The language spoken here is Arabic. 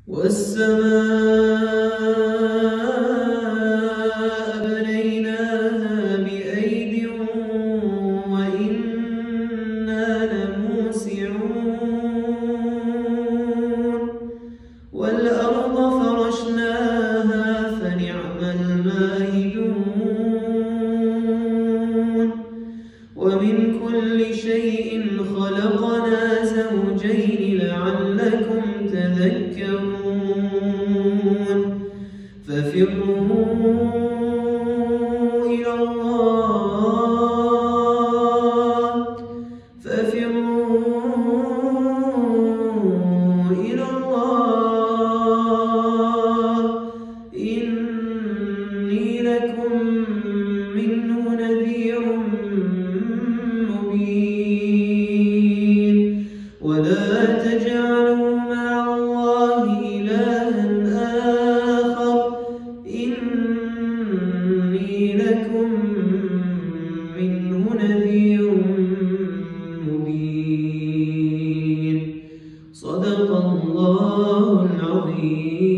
والسماء بنيناها بأيد وإنا لموسعون والأرض فرشناها فنعم الماهدون ومن كل شيء خلقنا زوجين لعلكم تذكرون ففروا إلى الله إني لكم منه نذير مبين ولا تجعلوا مع الله إلها آخر إني لكم منه نذير مبين صدق الله العظيم.